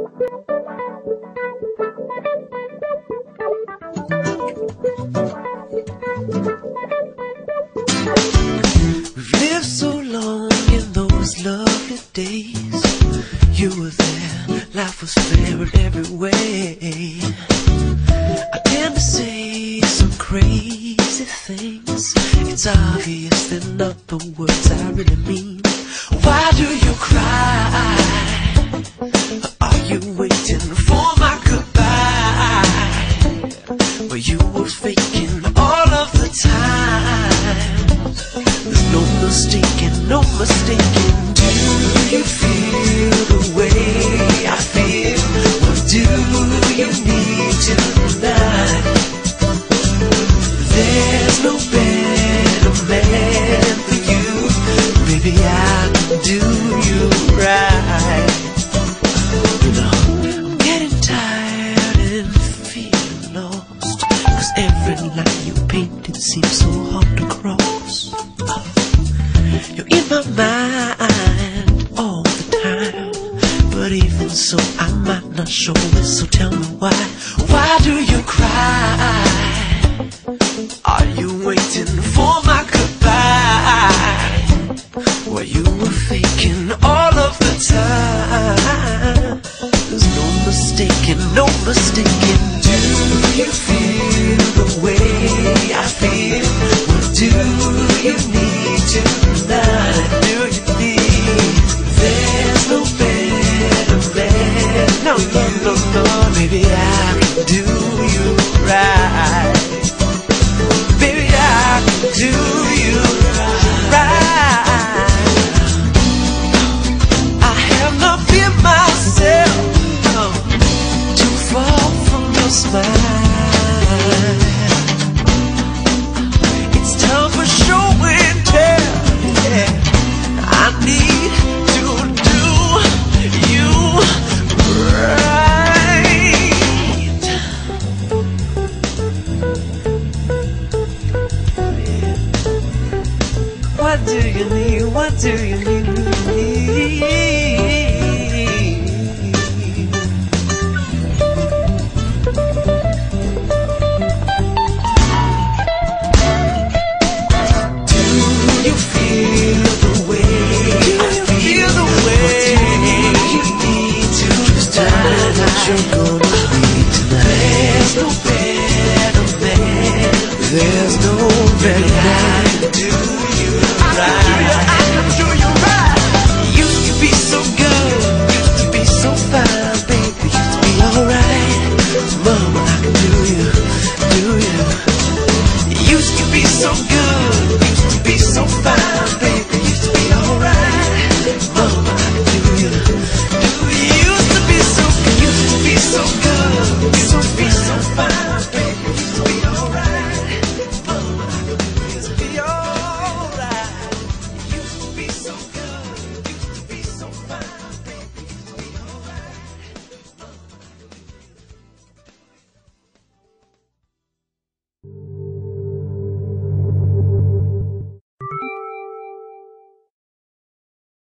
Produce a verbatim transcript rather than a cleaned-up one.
We've lived so long in those lovely days. You were there, life was fair in every way. I tend to say some crazy things. It's obvious they're not the words I really mean. Why do you cry? Are you waiting for my goodbye? Well, you were faking all of the time. There's no mistaking, no mistaking. Do you feel the way I feel? What do you need tonight? There's no better man for you. Baby, I can do you right. You know, I'm getting tired and feeling lost, 'cause every line you painted seems so hard to cross. You're in my mind all the time, but even so I might not show it. So tell me why, why do you cry? Are you waiting for my goodbye? Well, you were faking all of the time. There's no mistaking, no mistaking. Do you feel the way I feel? What do you need tonight? Do you need? There's no better man. No, no, no, no. Maybe I can do you right. Baby, I can do you right. I have not been myself, no, too far from your smile. It's time for show and tell. Yeah, I need to do you right. What do you need? What do you need? Do you feel the way I feel? The way you need to just tell what you're gonna be tonight. There's no better man. There's no better man to do you right. I can do you right. You used to be so good, used to be so fine, baby, used to be alright. Mama, I can do you, do you. You used to be so good.